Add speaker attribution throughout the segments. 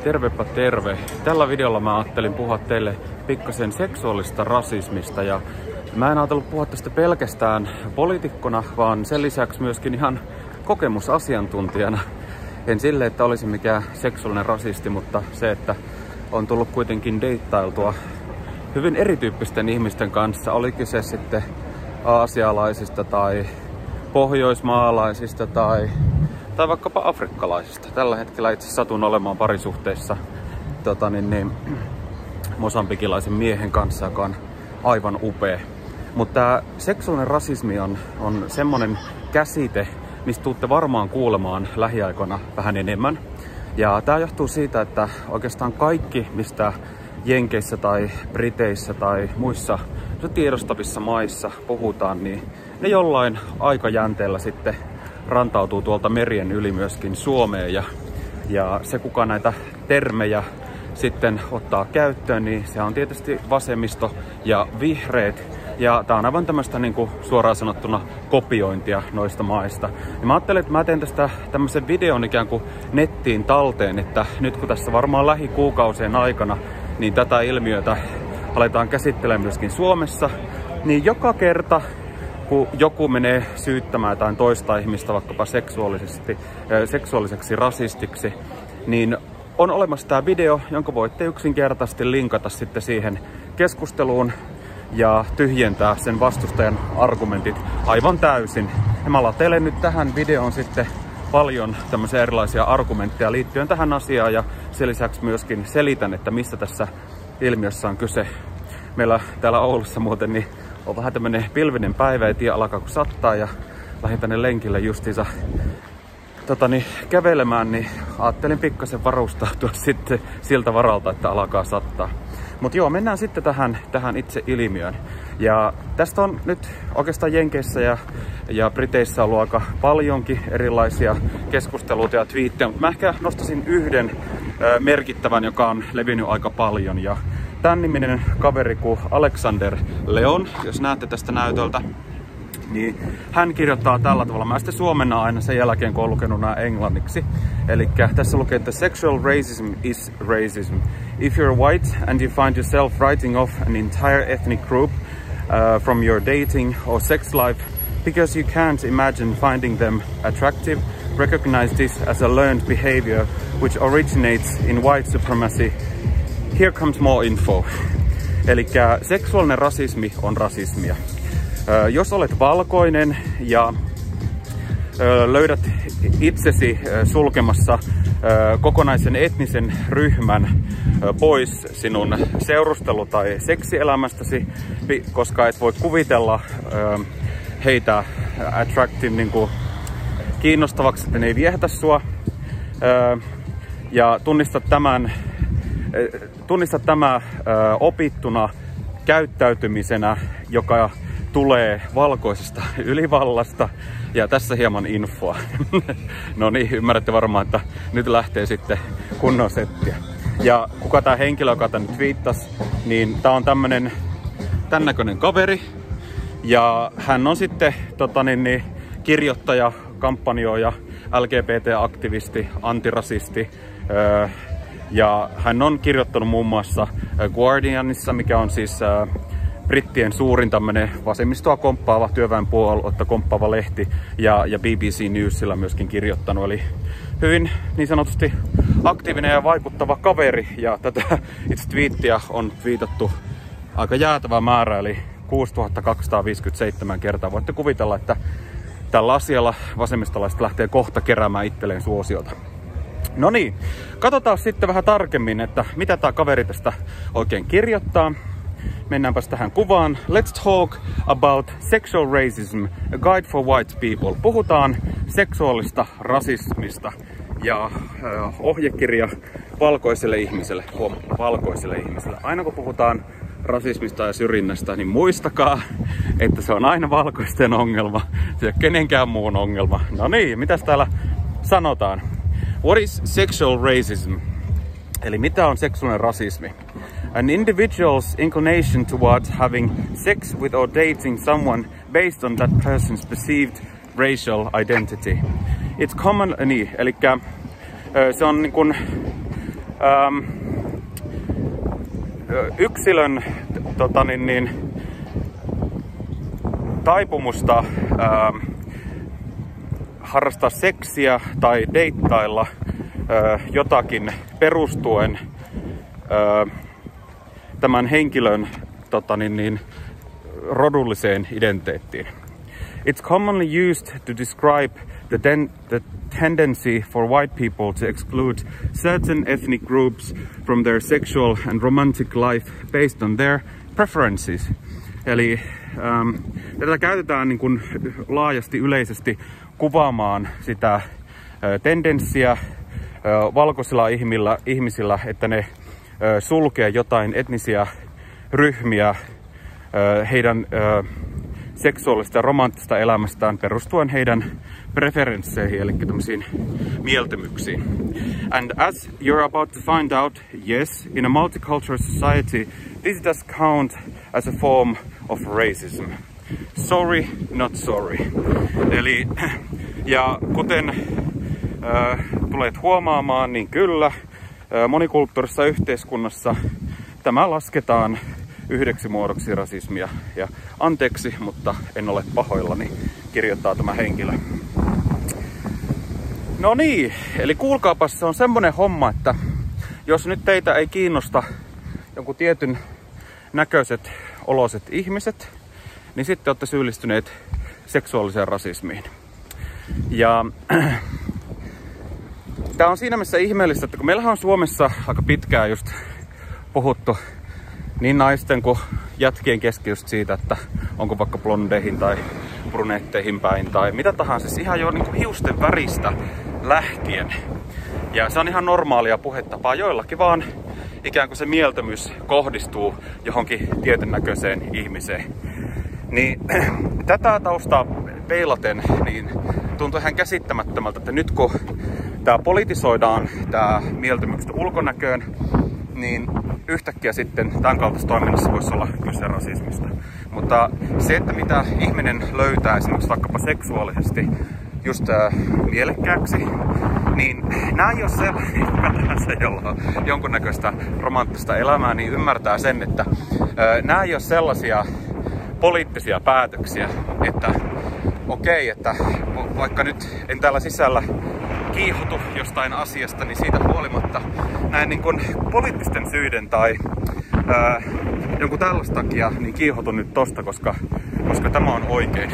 Speaker 1: Tervepä terve. Tällä videolla mä ajattelin puhua teille pikkasen seksuaalista rasismista ja mä en ajatellut puhua tästä pelkästään poliitikkona, vaan sen lisäksi myöskin ihan kokemusasiantuntijana. En sille, että olisin mikään seksuaalinen rasisti, mutta se, että on tullut kuitenkin deittailtua hyvin erityyppisten ihmisten kanssa, olikin se sitten aasialaisista tai pohjoismaalaisista tai vaikkapa afrikkalaisista. Tällä hetkellä itse satun olemaan parisuhteessa mosambikilaisen miehen kanssa, joka on aivan upea. Mutta tämä seksuaalinen rasismi on semmonen käsite, mistä tuutte varmaan kuulemaan lähiaikoina vähän enemmän. Ja tää johtuu siitä, että oikeastaan kaikki, mistä Jenkeissä tai Briteissä tai muissa tiedostavissa maissa puhutaan, niin ne jollain aikajänteellä sitten rantautuu tuolta merien yli myöskin Suomeen. Ja se, kuka näitä termejä sitten ottaa käyttöön, niin se on tietysti vasemmisto ja vihreät. Ja tää on aivan tämmöistä niinku suoraan sanottuna kopiointia noista maista. Ja mä ajattelin, että mä teen tästä tämmöisen videon ikään kuin nettiin talteen, että nyt kun tässä varmaan lähikuukausien aikana niin tätä ilmiötä aletaan käsittelemään myöskin Suomessa, niin joka kerta kun joku menee syyttämään jotain toista ihmistä vaikkapa seksuaaliseksi rasistiksi, niin on olemassa tämä video, jonka voitte yksinkertaisesti linkata sitten siihen keskusteluun ja tyhjentää sen vastustajan argumentit aivan täysin. Ja mä latelen nyt tähän videoon sitten paljon tämmöisiä erilaisia argumentteja liittyen tähän asiaan ja sen lisäksi myöskin selitän, että mistä tässä ilmiössä on kyse. Meillä täällä Oulussa muuten niin on vähän tämmönen pilvinen päivä, ei tiedä alkaa kun sattaa ja lähdin tänne lenkille justiinsa kävelemään, niin ajattelin pikkasen varustautua sitten siltä varalta, että alkaa sattaa. Mutta joo, mennään sitten tähän itse ilmiöön. Ja tästä on nyt oikeastaan Jenkeissä ja Briteissä ollut aika paljonkin erilaisia keskusteluita ja twiittejä, mutta mä ehkä nostasin yhden merkittävän, joka on levinnyt aika paljon. Ja tämän niminen kaveri kuin Alexander Leon, jos näette tästä näytöltä, niin hän kirjoittaa tällä tavalla. Mä sitten suomennaan aina sen jälkeen, kun on lukenut nämä englanniksi. Eli tässä lukee, että sexual racism is racism. If you're white and you find yourself writing off an entire ethnic group from your dating or sex life because you can't imagine finding them attractive, recognize this as a learned behavior which originates in white supremacy. Here comes more info. Eli seksuaalinen rasismi on rasismia. Jos olet valkoinen ja löydät itsesi sulkemassa kokonaisen etnisen ryhmän pois sinun seurustelu- tai seksielämästäsi, koska et voi kuvitella heitä attractive, niin kuin kiinnostavaksi, että ne ei viehätä sua, ja tunnistat tämä opittuna käyttäytymisenä, joka tulee valkoisesta ylivallasta. Ja tässä hieman infoa. No niin, ymmärrätte varmaan, että nyt lähtee sitten kunnon settiä. Ja kuka tää henkilö, joka tän twiittasi, niin tää on tän näköinen kaveri. Ja hän on sitten kirjoittaja, kampanjoija, LGBT-aktivisti, antirasisti. Ja hän on kirjoittanut muun muassa Guardianissa, mikä on siis brittien suurin tämmönen vasemmistoa komppaava, työväenpuoluetta komppaava lehti, ja BBC Newsilla myöskin kirjoittanut. Eli hyvin niin sanotusti aktiivinen ja vaikuttava kaveri, ja tätä itse twiittiä on twiitattu aika jäätävä määrä, eli 6257 kertaa. Voitte kuvitella, että tällä asialla vasemmistolaiset lähtee kohta keräämään itselleen suosiota. No niin, katsotaan sitten vähän tarkemmin, että mitä tää kaveri tästä oikein kirjoittaa. Mennäänpäs tähän kuvaan. Let's talk about sexual racism, a guide for white people. Puhutaan seksuaalista rasismista ja ohjekirja valkoiselle ihmiselle. Valkoiselle ihmiselle. Aina kun puhutaan rasismista ja syrjinnästä, niin muistakaa, että se on aina valkoisten ongelma. Se ei ole kenenkään muun ongelma. No niin, mitäs täällä sanotaan? What is sexual racism? Eli mitä on seksuaalinen rasismi? An individual's inclination towards having sex with or dating someone based on that person's perceived racial identity. It's common, eli se on niin kuin yksilön taipumusta harrastaa seksiä tai deittailla jotakin perustuen tämän henkilön rodulliseen identiteettiin. It's commonly used to describe the tendency for white people to exclude certain ethnic groups from their sexual and romantic life based on their preferences. Eli tätä käytetään niin kuin laajasti yleisesti kuvaamaan sitä tendenssiä valkoisilla ihmisillä, että ne sulkee jotain etnisiä ryhmiä heidän seksuaalista ja romanttista elämästään perustuen heidän preferensseihin, eli tämmöisiin mieltymyksiin. And as you're about to find out, yes, in a multicultural society, this does count as a form of racism. Sorry, not sorry. Eli, ja kuten tulet huomaamaan, niin kyllä, monikulttuurisessa yhteiskunnassa tämä lasketaan yhdeksi muodoksi rasismia. Ja anteeksi, mutta en ole pahoillani, kirjoittaa tämä henkilö. No niin, eli kuulkaapas, se on semmonen homma, että jos nyt teitä ei kiinnosta jonkun tietyn näköiset oloiset ihmiset, niin sitten olette syyllistyneet seksuaaliseen rasismiin. Ja tää on siinä mielessä ihmeellistä, että kun meillähän on Suomessa aika pitkään just puhuttu niin naisten kuin jätkien kesken just siitä, että onko vaikka blondeihin tai brunetteihin päin tai mitä tahansa, siis ihan jo niin kuin hiusten väristä lähtien. Ja se on ihan normaalia puhetapaa, joillakin vaan ikään kuin se mieltymys kohdistuu johonkin tietyn näköiseen ihmiseen. Niin tätä taustaa peilaten, niin tuntuu ihan käsittämättömältä, että nyt kun tää politisoidaan, tää mieltymykset ulkonäköön, niin yhtäkkiä sitten tämän kaltaisessa toiminnassa voisi olla kyse rasismista. Mutta se, että mitä ihminen löytää esimerkiksi vaikkapa seksuaalisesti just mielekkääksi, niin nämä ei ole sellainen, kuka tahansa, jolla on jonkunnäköistä romanttista elämää, niin ymmärtää sen, että nämä ei ole sellaisia poliittisia päätöksiä, että okei, että vaikka nyt en täällä sisällä kiihotu jostain asiasta, niin siitä huolimatta näin niin kuin poliittisten syiden tai jonkun tällaista takia niin kiihotun nyt tosta, koska tämä on oikein.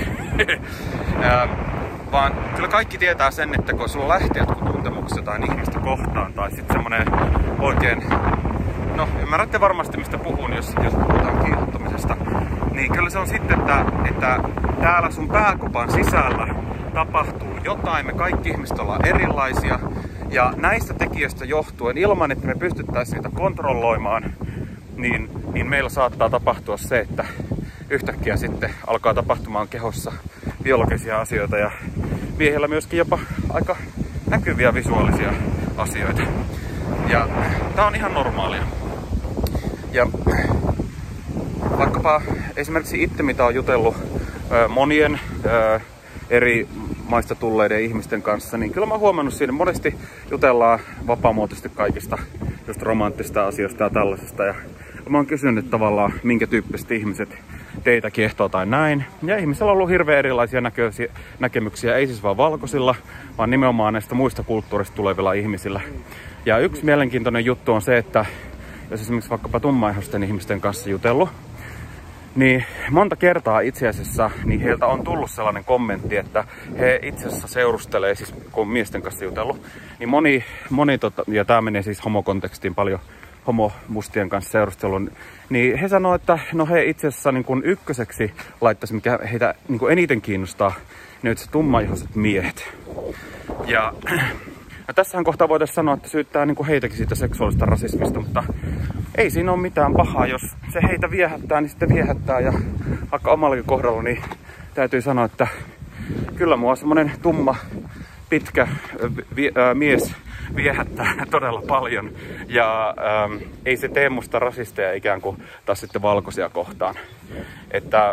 Speaker 1: Vaan kyllä kaikki tietää sen, että kun sulla lähtee jotkut tuntemukset jotain ihmistä kohtaan tai sitten semmonen oikein, no ymmärrätte varmasti mistä puhun, jos puhutaan kiihottamisesta, niin kyllä se on sitten, että täällä sun pääkopan sisällä tapahtuu jotain, me kaikki ihmiset ollaan erilaisia ja näistä tekijöistä johtuen ilman, että me pystyttäisiin niitä kontrolloimaan, niin meillä saattaa tapahtua se, että yhtäkkiä sitten alkaa tapahtumaan kehossa biologisia asioita ja miehillä myöskin jopa aika näkyviä visuaalisia asioita. Ja tää on ihan normaalia. Ja vaikkapa esimerkiksi itse, mitä on jutellut monien eri maista tulleiden ihmisten kanssa, niin kyllä mä oon huomannut siinä, monesti jutellaan vapaamuotoisesti kaikista just romanttista asioista ja tällaisesta. Ja mä oon kysynyt tavallaan, minkä tyyppiset ihmiset teitä kiehtoo tai näin. Ja ihmisillä on ollut hirveän erilaisia näkemyksiä, ei siis vaan valkoisilla, vaan nimenomaan näistä muista kulttuurista tulevilla ihmisillä. Ja yksi mielenkiintoinen juttu on se, että jos esimerkiksi vaikkapa tummaihoisten ihmisten kanssa jutellut, niin monta kertaa itse asiassa niin heiltä on tullut sellainen kommentti, että he itse asiassa seurustelee, siis kun miesten kanssa jutellut, niin moni ja tämä menee siis homokontekstiin paljon, homomustien kanssa seurustelun, niin he sanoo, että no he itse asiassa niin kuin ykköseksi laittaisi, mikä heitä niin kuin eniten kiinnostaa, niin se tummaihoiset miehet. Ja tässähän kohtaa voitaisiin sanoa, että syyttää niin kuin heitäkin siitä seksuaalista rasismista, mutta ei siinä ole mitään pahaa, jos se heitä viehättää, niin sitten viehättää. Ja vaikka omallakin kohdalla, niin täytyy sanoa, että kyllä mua semmonen tumma, pitkä mies viehättää todella paljon. Ja ei se tee musta rasisteja ikään kuin taas sitten valkoisia kohtaan. Että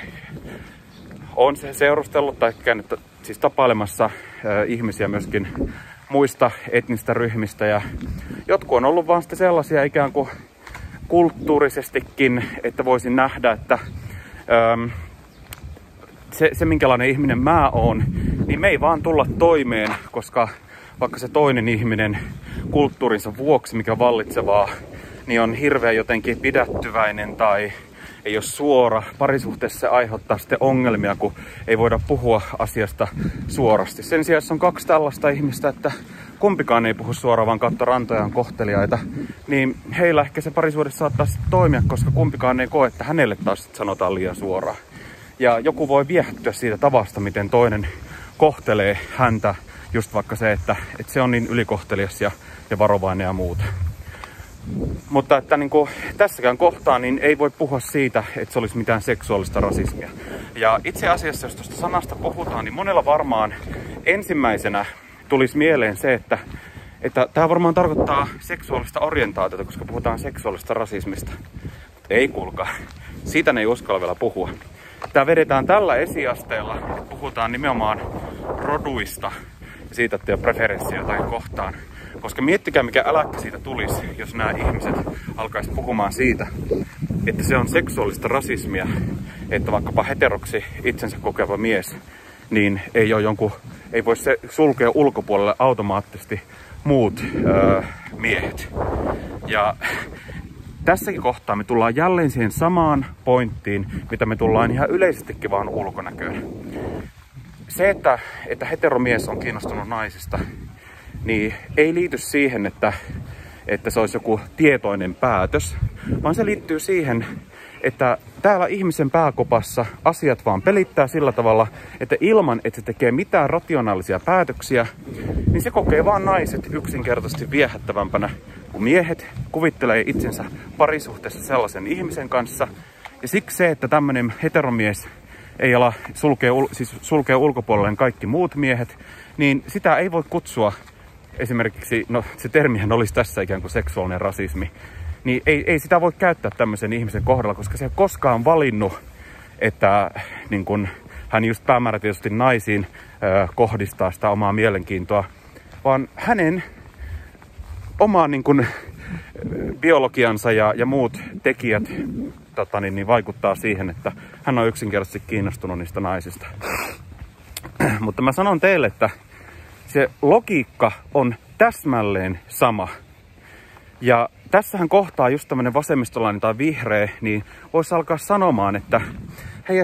Speaker 1: on se seurustellut tai käynyt siis tapailemassa ihmisiä myöskin muista etnistä ryhmistä ja jotkut on ollut vaan sitten sellaisia ikään kuin kulttuurisestikin, että voisin nähdä, että se minkälainen ihminen mä oon, niin me ei vaan tulla toimeen, koska vaikka se toinen ihminen kulttuurinsa vuoksi, mikä vallitsevaa, niin on hirveän jotenkin pidättyväinen tai ei ole suora. Parisuhteessa se aiheuttaa sitten ongelmia, kun ei voida puhua asiasta suorasti. Sen sijaan, jos on kaksi tällaista ihmistä, että kumpikaan ei puhu suoraan, vaan katso rantojaan kohteliaita, niin heillä ehkä se parisuudessa saattaa sitten toimia, koska kumpikaan ei koe, että hänelle taas sanotaan liian suoraan. Ja joku voi viehättyä siitä tavasta, miten toinen kohtelee häntä, just vaikka se, että se on niin ylikohtelias ja varovainen ja muuta. Mutta että niin kuin tässäkään kohtaa niin ei voi puhua siitä, että se olisi mitään seksuaalista rasismia. Ja itse asiassa, jos tuosta sanasta puhutaan, niin monella varmaan ensimmäisenä tulisi mieleen se, että tämä varmaan tarkoittaa seksuaalista orientaatiota, koska puhutaan seksuaalista rasismista. Ei kuulkaa. Siitä ne ei uskalla vielä puhua. Tämä vedetään tällä esiasteella, puhutaan nimenomaan roduista ja siitä, että ei ole preferenssiä jotain kohtaan. Koska miettikää, mikä äläkkä siitä tulisi, jos nämä ihmiset alkaisi puhumaan siitä, että se on seksuaalista rasismia, että vaikkapa heteroksi itsensä kokeva mies, niin ei voi se sulkea ulkopuolelle automaattisesti muut miehet. Ja tässäkin kohtaa me tullaan jälleen siihen samaan pointtiin, mitä me tullaan ihan yleisestikin vaan ulkonäköön. Se, että heteromies on kiinnostunut naisista, niin ei liity siihen, että se olisi joku tietoinen päätös, vaan se liittyy siihen, että täällä ihmisen pääkopassa asiat vaan pelittää sillä tavalla, että ilman, että se tekee mitään rationaalisia päätöksiä, niin se kokee vaan naiset yksinkertaisesti viehättävämpänä kuin miehet, kuvittelee itsensä parisuhteessa sellaisen ihmisen kanssa. Ja siksi se, että tämmöinen heteromies ei ala sulkee ulkopuolelle kaikki muut miehet, niin sitä ei voi kutsua esimerkiksi, no se termihän olisi tässä ikään kuin seksuaalinen rasismi, niin ei sitä voi käyttää tämmöisen ihmisen kohdalla, koska se ei koskaan valinnut, että niin kun hän just päämäärätietoisesti naisiin kohdistaa sitä omaa mielenkiintoa, vaan hänen omaan niin kun biologiansa ja muut tekijät niin vaikuttaa siihen, että hän on yksinkertaisesti kiinnostunut niistä naisista. Mutta mä sanon teille, että se logiikka on täsmälleen sama. Ja tässähän kohtaa just tämmönen vasemmistolainen tai vihreä, niin voisi alkaa sanomaan, että hei,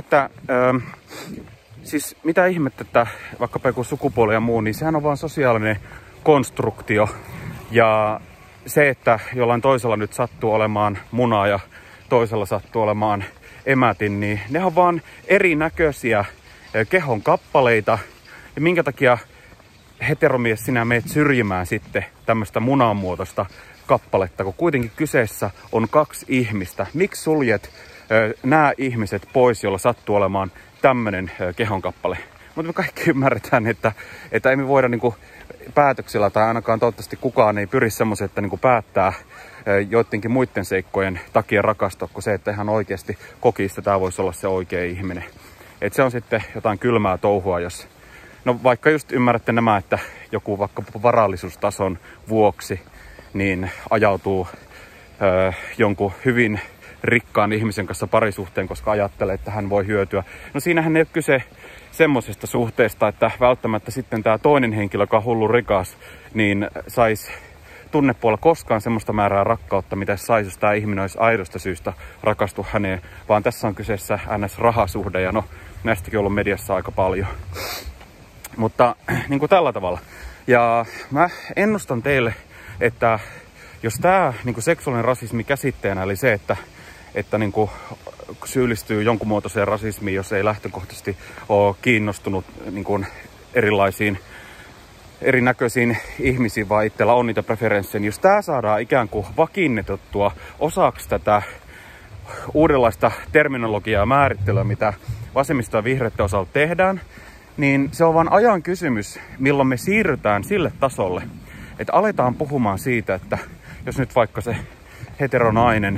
Speaker 1: siis mitä ihmettä, että vaikkapa joku sukupuoli ja muu, niin sehän on vaan sosiaalinen konstruktio. Ja se, että jollain toisella nyt sattuu olemaan muna ja toisella sattuu olemaan emätin, niin ne on vaan erinäköisiä kehon kappaleita. Ja minkä takia heteromies sinä meet syrjimään sitten tämmöistä munanmuotoista kappaletta, kun kuitenkin kyseessä on kaksi ihmistä. Miksi suljet nämä ihmiset pois, jolla sattuu olemaan tämmöinen kehonkappale? Mutta me kaikki ymmärretään, että ei me voida niinku päätöksillä, tai ainakaan toivottavasti kukaan ei pyri semmoisen, että niinku päättää joidenkin muiden seikkojen takia rakastua, kuin se, että ihan oikeasti kokisi, että tämä voisi olla se oikea ihminen. Et se on sitten jotain kylmää touhua, jos no vaikka just ymmärrätte nämä, että joku vaikka varallisuustason vuoksi niin ajautuu jonkun hyvin rikkaan ihmisen kanssa parisuhteen, koska ajattelee, että hän voi hyötyä. No siinähän ei ole kyse semmoisesta suhteesta, että välttämättä sitten tämä toinen henkilö, joka on hullu rikas, niin saisi tunnepuolella koskaan semmoista määrää rakkautta, mitä saisi, jos tämä ihminen olisi aidosta syystä rakastua häneen, vaan tässä on kyseessä NS-rahasuhde, ja no näistäkin on ollut mediassa aika paljon. Mutta niin kuin tällä tavalla. Ja mä ennustan teille, että jos tämä niin kuin seksuaalinen rasismi käsitteenä, eli se, että niin kuin syyllistyy jonkun muotoiseen rasismiin, jos ei lähtökohtaisesti ole kiinnostunut niin kuin erilaisiin erinäköisiin ihmisiin, vaan itsellä on niitä preferenssejä, niin jos tämä saadaan ikään kuin vakiinnetettua osaksi tätä uudenlaista terminologiaa ja määrittelyä, mitä vasemmista ja vihreiden osalta tehdään, niin se on vaan ajan kysymys, milloin me siirrytään sille tasolle, että aletaan puhumaan siitä, että jos nyt vaikka se heteronainen,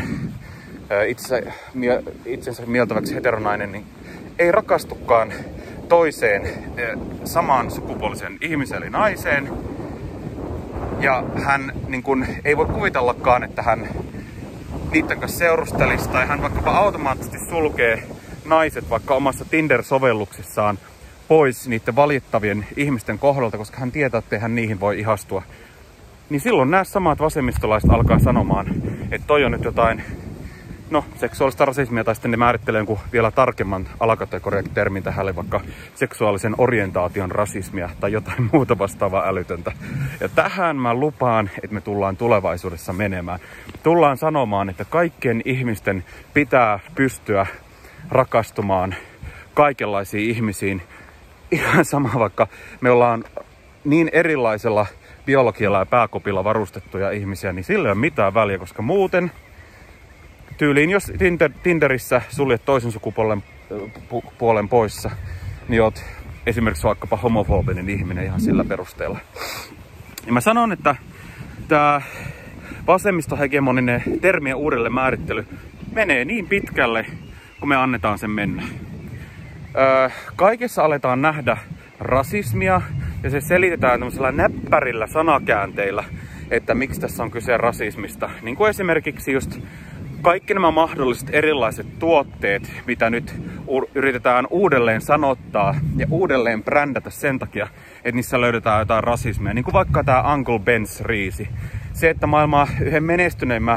Speaker 1: itsensä mieltäväksi heteronainen, niin ei rakastukaan toiseen samaan sukupuoliseen ihmiseen eli naiseen, Ja hän niin kun, ei voi kuvitellakaan, että hän niiden kanssa seurustelisi tai hän vaikkapa automaattisesti sulkee naiset vaikka omassa Tinder-sovelluksessaan pois niiden valittavien ihmisten kohdalta, koska hän tietää, että hän niihin voi ihastua. Niin silloin nämä samat vasemmistolaiset alkaa sanomaan, että toi on nyt jotain seksuaalista rasismia, tai sitten ne määrittelee jonkun vielä tarkemman alakategoriatermin tähän, vaikka seksuaalisen orientaation rasismia tai jotain muuta vastaavaa älytöntä. Ja tähän mä lupaan, että me tullaan tulevaisuudessa menemään. Tullaan sanomaan, että kaikkien ihmisten pitää pystyä rakastumaan kaikenlaisiin ihmisiin. Ihan sama, vaikka me ollaan niin erilaisella biologialla ja pääkopilla varustettuja ihmisiä, niin sillä ei ole mitään väliä, koska muuten tyyliin, jos Tinderissä suljet toisen sukupuolen poissa, niin oot esimerkiksi vaikkapa homofobinen ihminen ihan sillä perusteella. Ja mä sanon, että tää vasemmistohegemoninen termien uudelleen määrittely menee niin pitkälle, kun me annetaan sen mennä. Kaikessa aletaan nähdä rasismia ja se selitetään tämmöisellä näppärillä sanakäänteillä, että miksi tässä on kyse rasismista. Niin kuin esimerkiksi just kaikki nämä mahdolliset erilaiset tuotteet, mitä nyt yritetään uudelleen sanottaa ja uudelleen brändätä sen takia, että niissä löydetään jotain rasismia. Niin kuin vaikka tämä Uncle Ben's riisi. Se, että maailman yhden menestyneimmän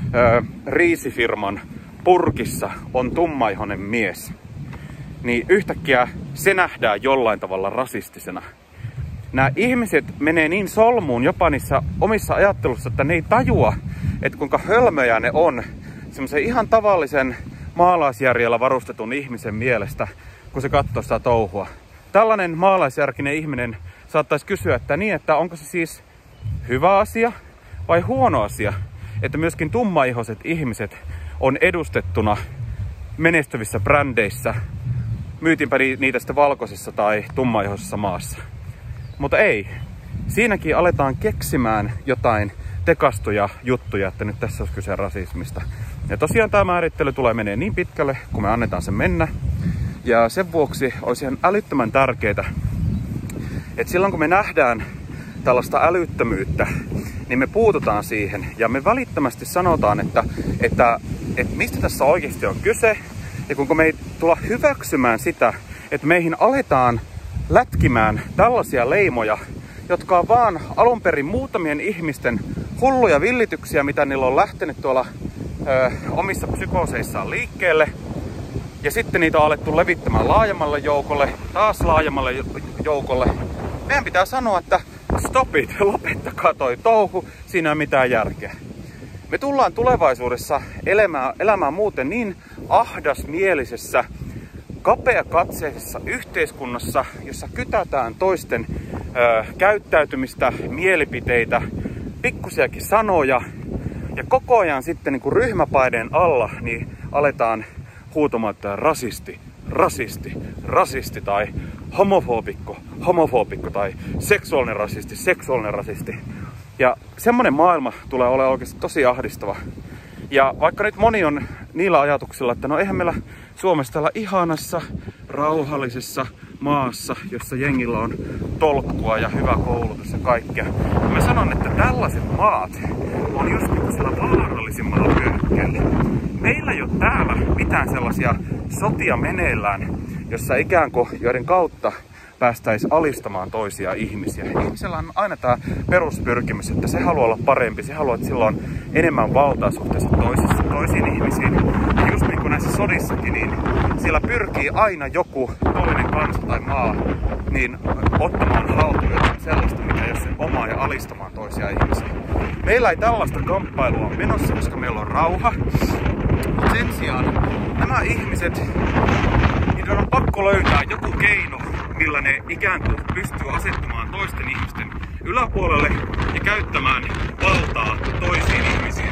Speaker 1: riisifirman purkissa on tummaihoinen mies, niin yhtäkkiä se nähdään jollain tavalla rasistisena. Nämä ihmiset menee niin solmuun jopa niissä omissa ajattelussa, että ne ei tajua, että kuinka hölmöjä ne on semmoisen ihan tavallisen maalaisjärjellä varustetun ihmisen mielestä, kun se katsoo sitä touhua. Tällainen maalaisjärkinen ihminen saattaisi kysyä, että onko se siis hyvä asia vai huono asia, että myöskin tummaihoiset ihmiset on edustettuna menestyvissä brändeissä, myytinpä niitä sitten valkoisessa tai tummaihoisessa maassa. Mutta ei. Siinäkin aletaan keksimään jotain tekastuja juttuja, että nyt tässä olisi kyse rasismista. Ja tosiaan tämä määrittely tulee menee niin pitkälle, kun me annetaan sen mennä. Ja sen vuoksi olisi ihan älyttömän tärkeää, että silloin kun me nähdään tällaista älyttömyyttä, niin me puututaan siihen. Ja me välittömästi sanotaan, että mistä tässä oikeasti on kyse. Ja kun me ei tulla hyväksymään sitä, että meihin aletaan lätkimään tällaisia leimoja, jotka on vaan alun perin muutamien ihmisten hulluja villityksiä, mitä niillä on lähtenyt tuolla omissa psykooseissaan liikkeelle. Ja sitten niitä on alettu levittämään laajemmalle joukolle, taas laajemmalle joukolle. Meidän pitää sanoa, että stop it, lopettakaa toi touhu, siinä ei ole mitään järkeä. Me tullaan tulevaisuudessa elämään muuten niin ahdasmielisessä, kapeakatseisessa yhteiskunnassa, jossa kytätään toisten käyttäytymistä, mielipiteitä, pikkusiakin sanoja. Ja koko ajan sitten niin kuin ryhmäpaineen alla niin aletaan huutamaan, että rasisti tai homofobikko tai seksuaalinen rasisti. Ja semmonen maailma tulee olemaan oikeasti tosi ahdistava. Ja vaikka nyt moni on niillä ajatuksilla, että no eihän meillä Suomessa täällä ihanassa, rauhallisessa maassa, jossa jengillä on tolkkua ja hyvä koulutus ja kaikkea. Mä sanon, että tällaiset maat on just niin kuin sillä vaarallisimmalla vyöhykkeellä. Meillä ei ole täällä mitään sellaisia sotia meneillään, jossa ikään kuin joiden kautta päästäisiin alistamaan toisia ihmisiä. Ihmisellä on aina tämä peruspyrkimys, että se haluaa olla parempi, se haluaa, että sillä on enemmän valtaa suhteessa toisiin ihmisiin. Ja just niin kuin näissä sodissakin, niin siellä pyrkii aina joku toinen kansa tai maa niin ottamaan haltuun jotain sellaista, mikä ei ole sen omaa ja alistamaan toisia ihmisiä. Meillä ei tällaista kamppailua ole menossa, koska meillä on rauha. Mutta sen sijaan nämä ihmiset, niiden on pakko löytää joku keino, millä ne ikään kuin pystyy asettumaan toisten ihmisten yläpuolelle ja käyttämään valtaa toisiin ihmisiin.